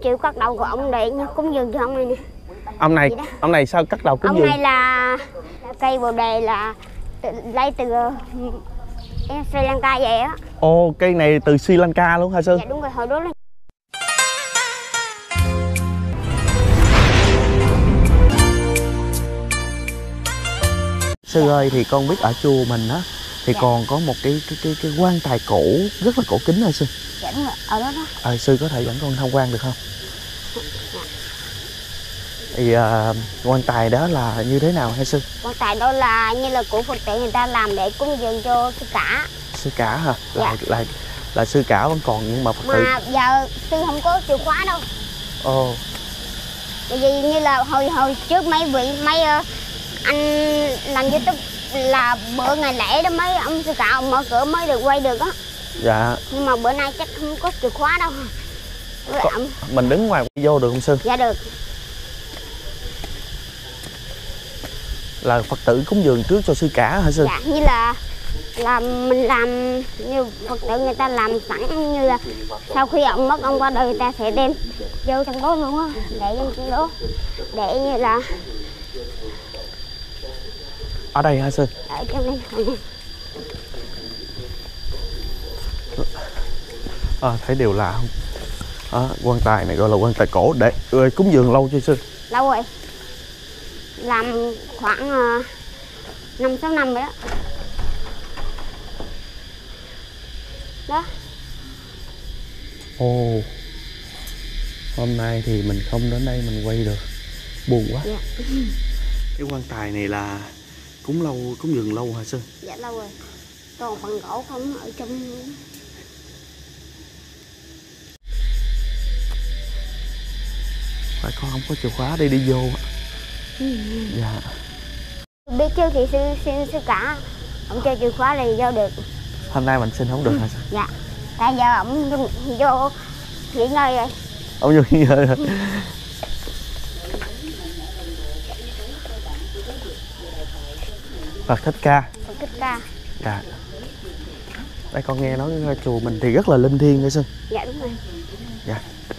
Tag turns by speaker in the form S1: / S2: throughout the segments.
S1: chịu cắt đầu của ông để cúng dường cho ông này nè.
S2: Ông này sao cắt đầu cúng
S1: ông
S2: dường?
S1: Ông này là cây bồ đề là lấy từ Sri Lanka về á.
S2: Ồ, cây này từ Sri Lanka luôn hả sư?
S1: Dạ đúng rồi, hồi đó là
S2: Sư ơi, thì con biết ở chùa mình á thì còn có một cái quan tài cổ rất là cổ kính hả sư?
S1: Dạ đúng rồi, ở đó đó.
S2: Sư có thể dẫn con tham quan được không? Thì quan tài đó là như thế nào hả sư?
S1: Quan tài đó là như là của Phật tử người ta làm để cúng dường cho sư cả.
S2: Sư cả hả?
S1: Dạ.
S2: Là sư cả vẫn còn nhưng mà Phật tử.
S1: Mà giờ sư không có chìa khóa đâu.
S2: Ồ.
S1: Bởi vì như là hồi trước mấy anh làm YouTube là bữa ngày lễ đó mấy ông sư cả ông mở cửa mới được quay được á.
S2: Dạ.
S1: Nhưng mà bữa nay chắc không có chìa khóa đâu.
S2: Mình đứng ngoài quay vô được không sư?
S1: Dạ được.
S2: Là Phật tử cúng dường trước cho sư cả hả sư?
S1: Dạ, như là mình làm như Phật tử người ta làm sẵn, như là sau khi ông mất, ông qua đời người ta sẽ đem vô trong đó luôn á, để vô trong đó để như là
S2: ở đây hả sư?
S1: ở trong đây.
S2: Thấy điều lạ không? Quan tài này gọi là quan tài cổ để cúng dường lâu chưa sư?
S1: Lâu rồi, làm khoảng 5-6 năm rồi đó. Đó.
S2: Ồ. Hôm nay thì mình không đến đây mình quay được, buồn quá.
S1: Dạ.
S2: Cái quan tài này là cúng dường lâu hả sư?
S1: Dạ lâu rồi, còn phần gỗ không ở trong.
S2: Phải con không có chìa khóa đi vô. Dạ.
S1: Biết chứ thì sư cả ông cho chìa khóa thì vô được.
S2: Hôm nay mình xin không được hả sư?
S1: Dạ. Tại giờ ông vô nghỉ ngơi rồi.
S2: Ông vô nghỉ ngơi rồi. Phật Thích Ca.
S1: Phật Thích Ca.
S2: Dạ. Đây con nghe nói chùa mình thì rất là linh thiêng hả sư?
S1: Dạ đúng rồi.
S2: Dạ.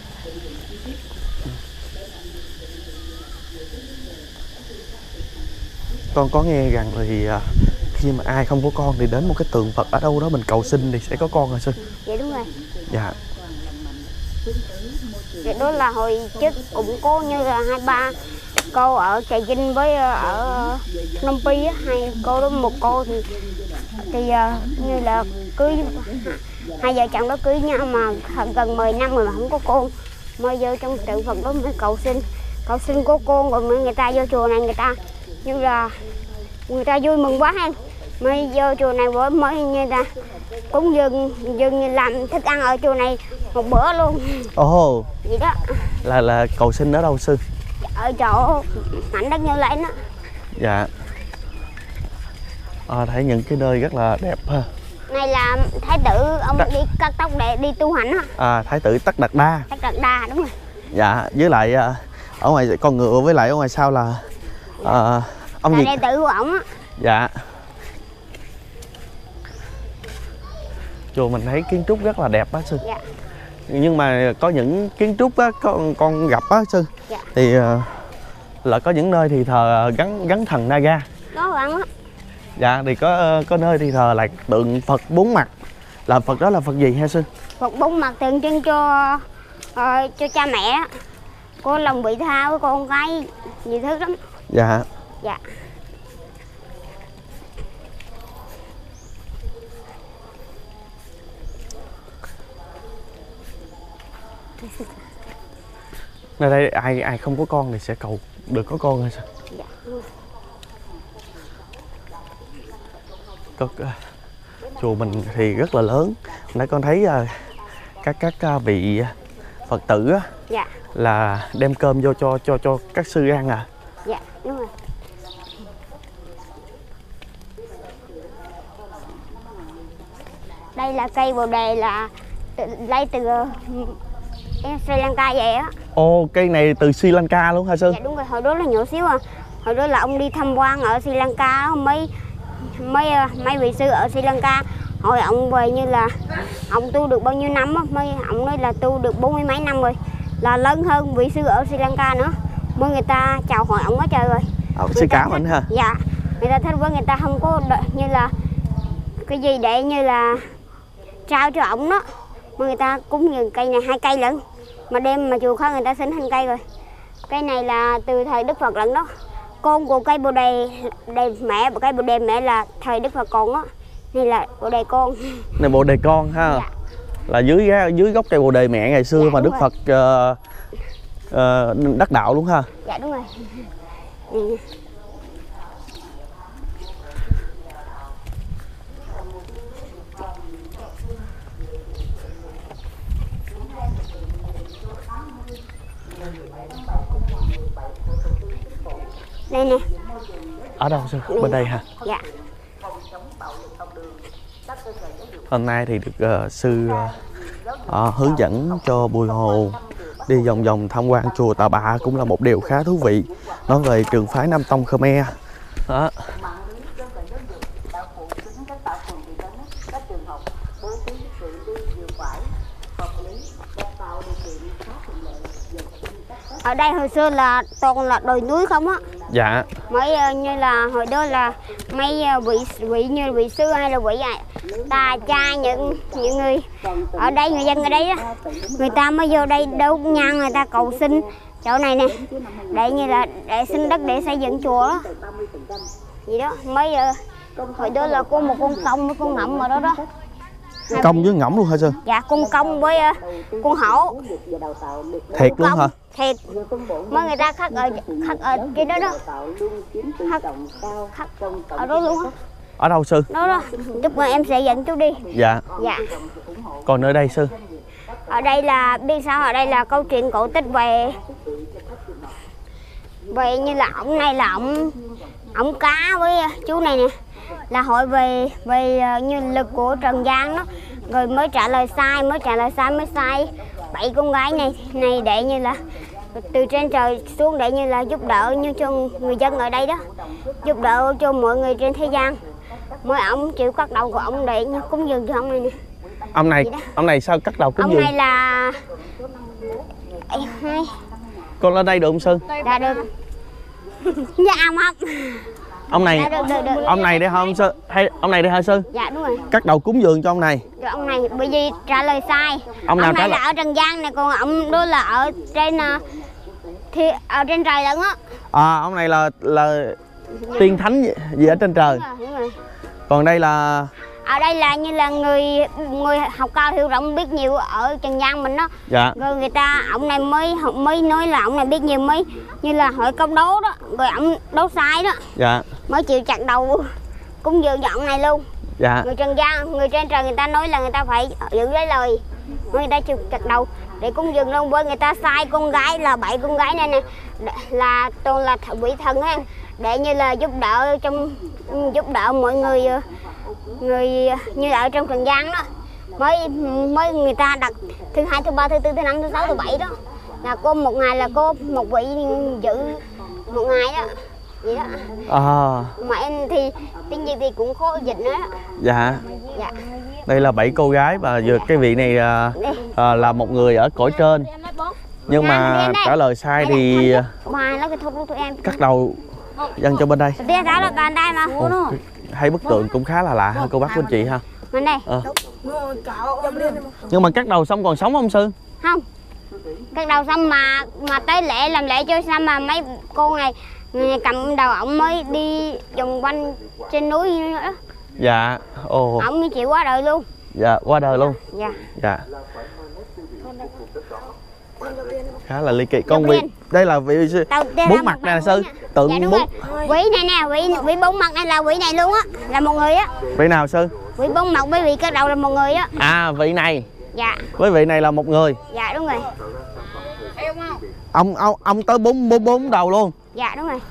S2: Con có nghe rằng thì khi mà ai không có con thì đến một cái tượng Phật ở đâu đó mình cầu xin thì sẽ có con hả sư?
S1: Dạ đúng rồi.
S2: Dạ.
S1: Dạ đó là hồi trước cũng có như là 2-3 cô ở Trà Vinh với ở Nông Pi á, hai cô đó, một cô thì như là cưới, hai vợ chồng đó cưới nhau mà gần 10 năm rồi mà không có con, mới vô trong tượng Phật đó mới cầu xin có con, rồi mới người ta vô chùa này người ta như là người ta vui mừng quá ha, mới vô chùa này mới như là cũng dừng làm thức ăn ở chùa này một bữa luôn.
S2: Ồ.
S1: Vậy đó.
S2: Là cầu xin ở đâu sư?
S1: Ở chỗ mảnh đất Như Lai đó.
S2: Dạ. Thấy những cái nơi rất là đẹp ha.
S1: Này là thái tử ông đi cắt tóc để đi tu hành á.
S2: Thái tử Tất Đạt Đa.
S1: Tất Đạt Đa đúng rồi.
S2: Dạ, với lại ở ngoài con ngựa, với lại ở ngoài sau là ông
S1: là
S2: gì?
S1: đệ tử của ổng á.
S2: Dạ. Chùa mình thấy kiến trúc rất là đẹp á sư.
S1: Dạ.
S2: Nhưng mà có những kiến trúc á con gặp á sư.
S1: Dạ.
S2: Thì là có những nơi thì thờ gắn thần Naga.
S1: Có ăn á.
S2: Dạ, thì có nơi thì thờ là tượng Phật 4 mặt. Là Phật đó là Phật gì ha sư?
S1: Phật 4 mặt tượng trưng cho cha mẹ, có lòng vị tha với con cái nhiều thứ lắm.
S2: Dạ.
S1: Dạ.
S2: Nơi đây ai không có con thì sẽ cầu được có con hay sao?
S1: Dạ.
S2: Chùa mình thì rất là lớn. Nãy con thấy các vị Phật tử á,
S1: dạ,
S2: là đem cơm vô cho các sư ăn à?
S1: Dạ đúng rồi. Đây là cây bồ đề là lấy từ Sri Lanka về á.
S2: Ồ, cây này từ Sri Lanka luôn hả sư?
S1: Dạ đúng rồi, hồi đó là nhỏ xíu à. Hồi đó là ông đi tham quan ở Sri Lanka, mấy vị sư ở Sri Lanka hỏi ông về như là ông tu được bao nhiêu năm á, ông nói là tu được 40 mấy năm rồi. là lớn hơn vị sư ở Sri Lanka nữa, mới người ta chào hỏi ổng quá trời rồi.
S2: Sư cá mình ha.
S1: Dạ, người ta thích với người ta không có như là cái gì để như là trao cho ổng đó, mà người ta cúng dường cây này 2 cây lận, mà đem mà chùa khác người ta xin thành cây rồi. Cây này là từ thời Đức Phật lận đó, con của cây bồ đề mẹ, cây bồ đề mẹ là thời Đức Phật còn đó, này là bồ đề con.
S2: Này bồ đề con ha.
S1: Dạ.
S2: Là dưới gốc cây bồ đề mẹ ngày xưa, dạ, mà Đức rồi. Phật đắc đạo luôn ha.
S1: Dạ đúng rồi. Đây nè.
S2: Ở đâu sư? Bên đây hả?
S1: Dạ.
S2: Hôm nay thì được sư hướng dẫn cho Bùi Hồ đi vòng vòng tham quan chùa Tà Bạ, cũng là một điều khá thú vị, nói về trường phái Nam Tông Khmer đó.
S1: Ở đây hồi xưa là toàn là đồi núi không á.
S2: Dạ.
S1: Mấy như là hồi đó là mấy vị như vị sư hay là vị tà cha những người ở đây, người dân ở đây đó, người ta mới vô đây đốt nhang, người ta cầu xin chỗ này nè, để như là để xin đất để xây dựng chùa đó. Gì đó mấy hồi đó là có một con công với con ngỗng ở đó đó.
S2: Công với ngỗng luôn hả sư?
S1: Dạ, con công với con hổ.
S2: Thiệt luôn hả?
S1: Thiệt. Mới người ta khắc ở cái đó đó. Khắc ở đó luôn á.
S2: Ở đâu sư?
S1: Đó đó. Chút nữa em sẽ dẫn chú đi.
S2: Dạ.
S1: Dạ.
S2: Còn nơi đây sư?
S1: Ở đây là biết sao, ở đây là câu chuyện cổ tích về như là ổng này là ổng cá với chú này nè, là hỏi về như lực của Trần gian đó, rồi mới trả lời sai mới sai 7 con gái này để như là từ trên trời xuống để như là giúp đỡ như cho người dân ở đây đó, giúp đỡ cho mọi người trên thế gian. Mới ổng chịu cắt đầu của ổng để cúng dường cho ông này nè.
S2: Ông này sao cắt đầu cúng dường?
S1: Ông này là
S2: con lên đây được không sư?
S1: Dạ được. Dạ không.
S2: Ông này
S1: dạ, được.
S2: Ông này đây không sư? Hay ông này đây hả sư?
S1: Dạ đúng rồi.
S2: Cắt đầu cúng dường cho ông này.
S1: Rồi ông này bởi vì trả lời sai.
S2: Ông nào
S1: này là ở Trần gian này, còn ông đó là ở trên thì ở trên trời lận á.
S2: À, ông này là tiên thánh gì ở trên trời.
S1: Đúng rồi.
S2: Còn đây là
S1: ở đây là như là người học cao hiểu rộng biết nhiều ở Trần gian mình đó.
S2: Dạ.
S1: Rồi người ta ông này mới nói là ông này biết nhiều, mới như là hội công đấu đó, rồi ông đấu sai đó.
S2: Dạ.
S1: Mới chịu chặt đầu cúng dường cho ông này luôn.
S2: Dạ.
S1: Người Trần gian, người trên trời người ta nói là người ta phải giữ lấy lời, người ta chịu chặt đầu để cúng dường luôn. Với người ta sai con gái là 7 con gái này nè, là toàn là vị thần ha, để như là giúp đỡ mọi người như ở trong Trần gian đó. Mới người ta đặt thứ 2, thứ 3, thứ 4, thứ 5, thứ 6, thứ 7 đó, là có một ngày là có một vị giữ một ngày đó, vậy đó. Mà em thì tiếng Việt thì cũng khó dịch nữa đó.
S2: Dạ.
S1: Dạ.
S2: Đây là 7 cô gái và cái vị này là một người ở cõi trên, nhưng mà trả lời sai thì cắt đầu dâng cho bên đây. Hay bức tượng cũng khá là lạ ha cô bác quý anh chị ha.
S1: Bên đây.
S2: Nhưng mà cắt đầu xong còn sống không sư?
S1: Không. Cắt đầu xong mà tới lễ làm lễ cho xong mà mấy cô này cầm đầu ổng mới đi vòng quanh trên núi nữa đó.
S2: Dạ. Ồ.
S1: Ổng chịu qua đời luôn.
S2: Dạ, qua đời luôn.
S1: Dạ.
S2: Dạ. Khá là ly kỳ. Con vị đây là vị bốn mặt nè sư. Tượng
S1: dạ,
S2: bốn.
S1: Vị này nè, vị bốn mặt này là vị này luôn á, là một người á.
S2: Vị nào sư?
S1: Vị bốn mặt với vị cắt đầu là một người á.
S2: À, vị này.
S1: Dạ.
S2: Với vị này là một người.
S1: Dạ đúng rồi.
S2: Ông tới bốn đầu luôn.
S1: Dạ đúng rồi.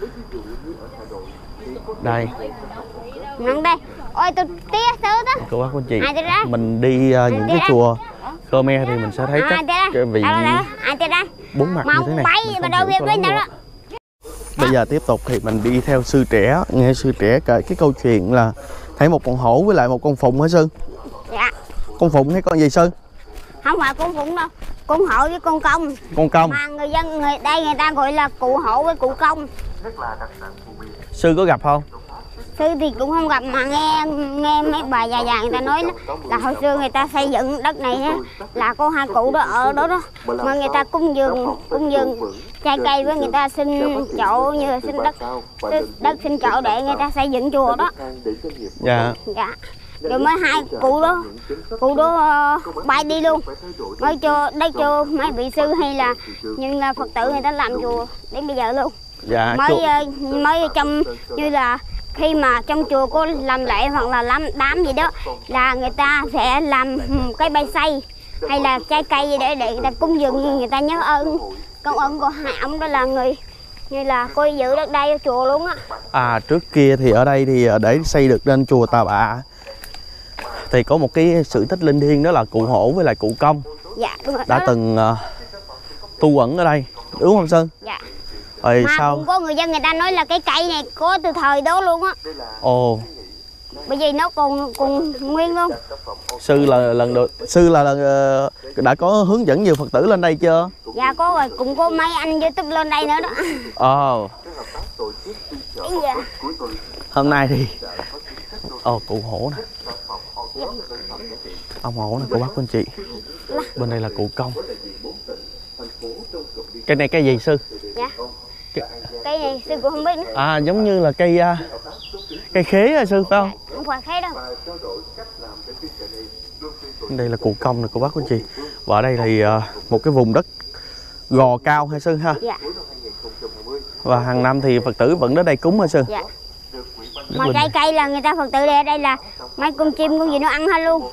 S2: Đây.
S1: Nặng đây. Ôi tôi tía sứ đó.
S2: Cô bác cô chị. Mình đi những cái chùa Khmer thì mình sẽ thấy các cái vị bốn mặt như thế này. Bây giờ tiếp tục thì mình đi theo sư trẻ, nghe sư trẻ kể cái câu chuyện là thấy một con hổ với lại một con phụng hả sư?
S1: Dạ.
S2: Con phụng hay con gì sư?
S1: Không phải cúng phụng đâu, cúng hổ với con công.
S2: Con công.
S1: Mà đây người ta gọi là cụ hổ với cụ công.
S2: Sư có gặp không?
S1: Sư thì cũng không gặp, mà nghe mấy bà già già người ta nói đó, là hồi xưa người ta xây dựng đất này đó, là có hai cụ đó ở đó mà người ta cúng dường trái cây với người ta xin chỗ, như là xin đất xin chỗ để người ta xây dựng chùa đó.
S2: Dạ.
S1: Dạ. Rồi mới hai cụ đó bay đi luôn, mới cho đất cho mấy vị sư hay là những là Phật tử người ta làm chùa đến bây giờ luôn.
S2: Dạ.
S1: Mới trong như là khi mà trong chùa có làm lễ hoặc là làm đám gì đó là người ta sẽ làm cái bay xay hay là trái cây gì để người ta cúng dường, như người ta nhớ ơn công ơn của hai ông đó, là người như là coi giữ đất đai ở chùa luôn á.
S2: À, trước kia thì ở đây thì để xây được nên chùa Tà Bạ thì có một cái sự tích linh thiêng, đó là cụ hổ với lại cụ công.
S1: Dạ đúng rồi.
S2: Đã từng tu quẩn ở đây, đúng không Sơn?
S1: Dạ.
S2: Rồi
S1: mà
S2: sao?
S1: cũng có người dân người ta nói là cái cây này có từ thời đó luôn á.
S2: Ồ.
S1: Bởi vì nó còn nguyên luôn.
S2: Sư là đã có hướng dẫn nhiều Phật tử lên đây chưa?
S1: Dạ có rồi, cũng có mấy anh YouTube lên đây nữa đó.
S2: Ồ.
S1: Dạ.
S2: Hôm nay thì cụ hổ nè, ông hổ nè, cô bác cô anh chị. Bên đây là cụ công. Cái này cây gì sư?
S1: Dạ. Cây này sư cũng không biết nữa.
S2: À, giống như là cây khế hả sư, phải không?
S1: Không phải khế đâu.
S2: Đây là cụ công nè, cô bác cô anh chị. Và ở đây thì một cái vùng đất gò cao hay sư ha?
S1: Dạ.
S2: Và hàng năm thì Phật tử vẫn đến đây cúng hả sư?
S1: Dạ. Mà trái cây là người ta Phật tử đây là mấy con chim con gì nó ăn hết luôn.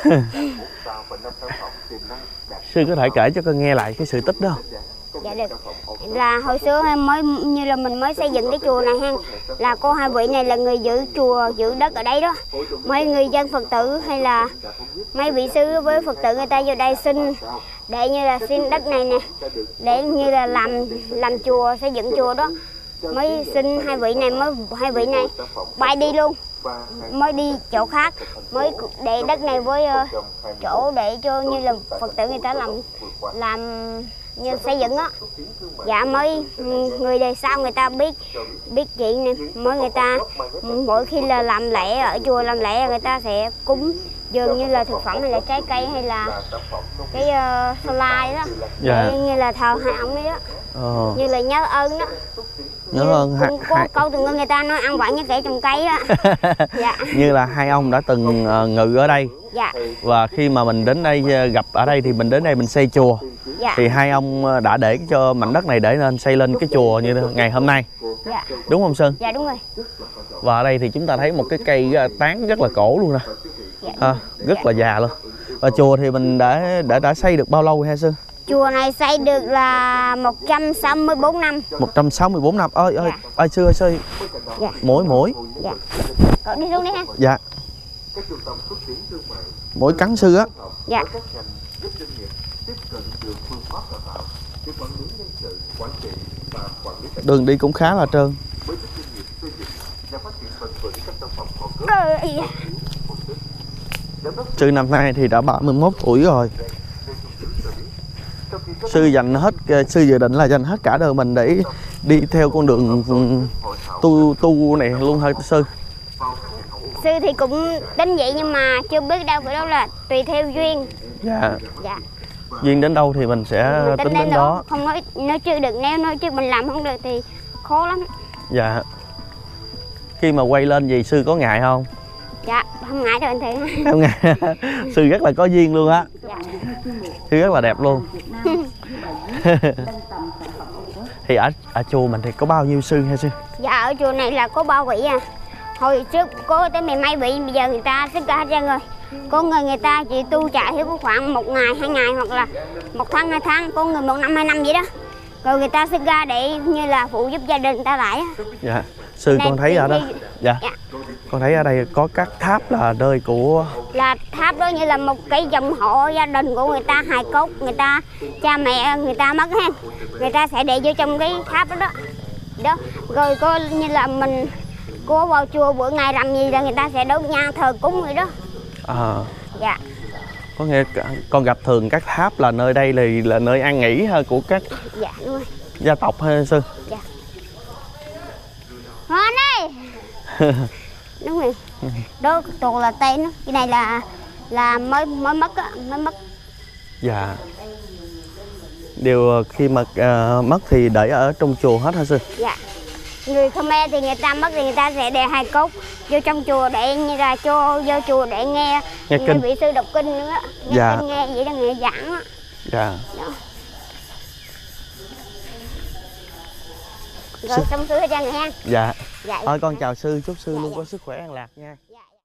S2: Sư có thể kể cho con nghe lại cái sự tích đó không?
S1: Dạ được. Là hồi xưa mới như là mình mới xây dựng cái chùa này ha, là cô hai vị này là người giữ chùa, giữ đất ở đây đó. Mấy người dân Phật tử hay là mấy vị sư với Phật tử người ta vô đây xin để như là xin đất này nè, để như là làm chùa, xây dựng chùa đó. Mới xin hai vị này bay đi luôn, mới đi chỗ khác, mới để đất này với chỗ để cho như là Phật tử người ta làm như xây dựng á. Dạ mới người đời sau người ta biết chuyện này, mới người ta mỗi khi là làm lễ ở chùa, làm lễ người ta sẽ cúng dường như là thực phẩm hay là trái cây hay là cái salad đó.
S2: Dạ.
S1: Để như là thờ hai ông ấy đó. Như là nhớ ơn đó.
S2: Nhớ ơn
S1: có câu từ người ta nói ăn quả như kẻ trồng cây đó. Dạ.
S2: Như là hai ông đã từng ngự ở đây.
S1: Dạ.
S2: Và khi mà mình đến đây gặp ở đây thì mình đến đây mình xây chùa.
S1: Dạ.
S2: Thì hai ông đã để cho mảnh đất này để nên xây lên cái chùa như ngày hôm nay.
S1: Dạ.
S2: Đúng không Sơn?
S1: Dạ đúng rồi.
S2: Và ở đây thì chúng ta thấy một cái cây tán rất là cổ luôn nè.
S1: Dạ.
S2: Rất là già luôn. Và chùa thì mình đã xây được bao lâu ha Sơn?
S1: Chùa này xây được là 164 năm.
S2: 164 năm. Ơi sư ơi.
S1: Dạ.
S2: Mỗi.
S1: Dạ. Cậu đi xuống đi ha.
S2: Dạ. Mỗi cắn sư á.
S1: Dạ.
S2: Đường đi cũng khá là trơn. Sư năm nay thì đã 31 tuổi rồi. Sư dự định là dành hết cả đời mình để đi theo con đường tu này luôn hả sư?
S1: Sư thì cũng tính vậy nhưng mà chưa biết đâu, bởi đâu là tùy theo duyên.
S2: Dạ.
S1: Dạ.
S2: Duyên đến đâu thì mình sẽ tính đến đó.
S1: Không nói chưa được, nếu nói chứ mình làm không được thì khó lắm.
S2: Dạ. Khi mà quay lên gì sư có ngại không?
S1: Dạ, không ngại đâu anh Thiện.
S2: Không ngại. Sư rất là có duyên luôn á.
S1: Dạ.
S2: Sư rất là đẹp luôn. Thì ở chùa mình thì có bao nhiêu sư hả sư?
S1: Dạ ở chùa này là có 3 vị à. Hồi trước có tới mười mấy vị, bây giờ người ta xuất ra hết trơn rồi. Có người ta chỉ tu chạy thì có khoảng 1 ngày, 2 ngày hoặc là 1 tháng, 2 tháng, có người 1 năm, 2 năm vậy đó. Rồi người ta xuất ra để như là phụ giúp gia đình người ta lại á.
S2: Dạ. Sư con thấy ở đó. Dạ. Con thấy ở đây có các tháp là nơi của... Là
S1: tháp đó như là một cái dòng họ gia đình của người ta, hài cốt, người ta, cha mẹ người ta mất ha. Người ta sẽ để vô trong cái tháp đó đó. Rồi có như là mình có vào chùa bữa ngày rằm gì là người ta sẽ đốt nhang thờ cúng rồi đó.
S2: À.
S1: Dạ.
S2: Có nghĩa con gặp thường các tháp là nơi đây là nơi an nghỉ của các
S1: dạ đúng rồi.
S2: gia tộc hay sư?
S1: Dạ. Ngon đây. Đúng rồi. Đó toàn là tên đó. Cái này là mới mất á, mới mất.
S2: Dạ. Điều khi mà mất thì để ở trong chùa hết hả sư?
S1: Dạ. Người Khmer thì người ta mất thì người ta sẽ để hai cốc vô trong chùa để như là cho vô chùa để nghe
S2: kinh,
S1: vị sư đọc kinh nữa, nghe
S2: dạ.
S1: kinh nghe vậy là nghe giảng á.
S2: Dạ.
S1: Đó. Rồi xong sư cho nghe.
S2: Dạ.
S1: Dạ.
S2: Thôi con chào sư, chúc sư
S1: dạ,
S2: luôn
S1: dạ.
S2: có sức khỏe an lạc nha.
S1: Dạ.